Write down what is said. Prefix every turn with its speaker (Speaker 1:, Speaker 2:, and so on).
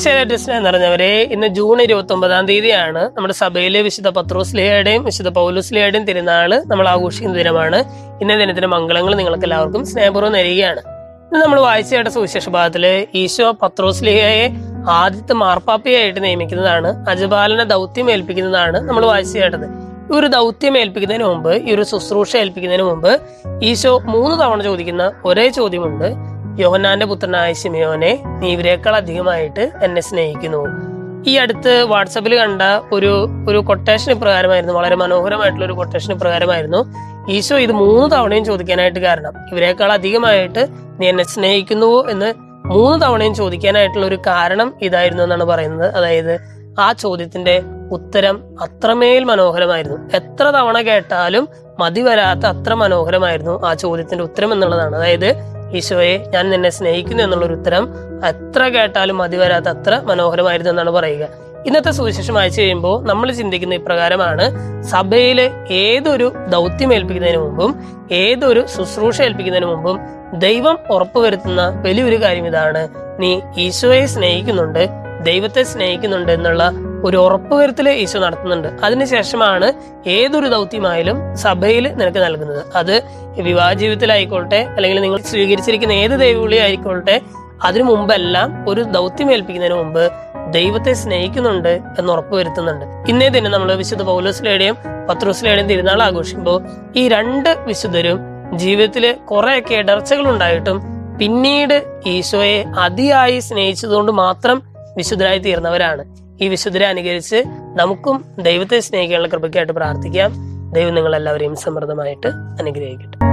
Speaker 1: സ്നേഹം നിറഞ്ഞവരെ, ഇന്ന് ജൂൺ 29-ാം തീയതിയാണ്. നമ്മുടെ സഭയിലെ വിശുദ്ധ പത്രോസ്ലിഹയുടെയും വിശുദ്ധ പൗലോസ്ലിഹയുടെയും തിരുനാള് നമ്മൾ ആഘോഷിക്കുന്ന ദിനമാണ്. ഇന്നേ ദിനത്തിന്റെ മംഗളങ്ങൾ നിങ്ങൾക്ക് എല്ലാവർക്കും സ്നേഹപൂർവ്വം നേരുകയാണ്. ഇന്ന് നമ്മൾ വായിച്ച കേട്ട സുവിശേഷ ഭാഗത്തില് ഈശോ പത്രോസ്ലിഹയെ ആദ്യത്തെ മാർപ്പാപ്പയായിട്ട് നിയമിക്കുന്നതാണ്, അജപാലന ദൗത്യം ഏൽപ്പിക്കുന്നതാണ് നമ്മൾ വായിച്ചു കേട്ടത്. ഈ ഒരു ദൗത്യം ഏൽപ്പിക്കുന്നതിന് മുമ്പ്, ഈ ഒരു ശുശ്രൂഷ ഏൽപ്പിക്കുന്നതിന് മുമ്പ് ഈശോ 3 തവണ ചോദിക്കുന്ന ഒരേ ചോദ്യമുണ്ട്: യോഹന്നാന്റെ പുത്രനായ ശിമയോനെ, നീ ഇവരെക്കാൾ അധികമായിട്ട് എന്നെ സ്നേഹിക്കുന്നു. ഈ അടുത്ത് വാട്സാപ്പിൽ കണ്ട ഒരു കൊട്ടേഷൻ പ്രകാരമായിരുന്നു, വളരെ മനോഹരമായിട്ടുള്ള ഒരു കൊട്ടേഷൻ പ്രകാരമായിരുന്നു ഈശോ ഇത് 3 തവണയും ചോദിക്കാനായിട്ട് കാരണം. ഇവരെക്കാൾ അധികമായിട്ട് നീ എന്നെ സ്നേഹിക്കുന്നുവോ എന്ന് 3 തവണയും ചോദിക്കാനായിട്ടുള്ള ഒരു കാരണം ഇതായിരുന്നു എന്നാണ് പറയുന്നത്. അതായത് ആ ചോദ്യത്തിന്റെ ഉത്തരം അത്രമേൽ മനോഹരമായിരുന്നു. എത്ര തവണ കേട്ടാലും മതി വരാത്ത അത്ര മനോഹരമായിരുന്നു ആ ചോദ്യത്തിന്റെ ഉത്തരം എന്നുള്ളതാണ്. അതായത് ഈശോയെ, ഞാൻ നിന്നെ സ്നേഹിക്കുന്നു എന്നുള്ളൊരു ഉത്തരം എത്ര കേട്ടാലും മതി വരാത്ത അത്ര മനോഹരമായിരുന്നു എന്നാണ് പറയുക. ഇന്നത്തെ സുവിശേഷം വായിച്ചു കഴിയുമ്പോൾ നമ്മൾ ചിന്തിക്കുന്ന ഇപ്രകാരമാണ്: സഭയില് ഏതൊരു ദൗത്യം ഏൽപ്പിക്കുന്നതിന് മുമ്പും, ഏതൊരു ശുശ്രൂഷ ഏൽപ്പിക്കുന്നതിന് മുമ്പും ദൈവം ഉറപ്പുവരുത്തുന്ന വലിയൊരു കാര്യം ഇതാണ്: നീ ഈശോയെ സ്നേഹിക്കുന്നുണ്ട്, ദൈവത്തെ സ്നേഹിക്കുന്നുണ്ട് എന്നുള്ള ഒരു ഉറപ്പുവരുത്തല് ഈശോ നടത്തുന്നുണ്ട്. അതിനുശേഷമാണ് ഏതൊരു ദൗത്യമായാലും സഭയിൽ നിനക്ക് നൽകുന്നത്. അത് വിവാഹ ജീവിതത്തിലായിക്കോട്ടെ, അല്ലെങ്കിൽ നിങ്ങൾ സ്വീകരിച്ചിരിക്കുന്ന ഏത് ദൈവവിളി ആയിക്കോട്ടെ, അതിനു മുമ്പെല്ലാം ഒരു ദൗത്യം ഏൽപ്പിക്കുന്നതിന് മുമ്പ് ദൈവത്തെ സ്നേഹിക്കുന്നുണ്ട് എന്ന് ഉറപ്പുവരുത്തുന്നുണ്ട്. ഇന്നേ ദിനം നമ്മൾ വിശുദ്ധ പൗലോസ്ലിഹയുടെയും പത്രോസ്ലിഹയുടെയും തിരുനാൾ ആഘോഷിക്കുമ്പോൾ ഈ 2 വിശുദ്ധരും ജീവിതത്തില് കുറെയൊക്കെ ഇടർച്ചകൾ ഉണ്ടായിട്ടും പിന്നീട് ഈശോയെ അതിയായി സ്നേഹിച്ചതുകൊണ്ട് മാത്രം വിശുദ്ധരായി തീർന്നവരാണ്. ഈ വിശുദ്ധരെ അനുകരിച്ച് നമുക്കും ദൈവത്തെ സ്നേഹിക്കാനുള്ള കൃപയ്ക്കായിട്ട് പ്രാർത്ഥിക്കാം. ദൈവം നിങ്ങളെല്ലാവരെയും സമൃദ്ധമായിട്ട് അനുഗ്രഹിക്കട്ടെ.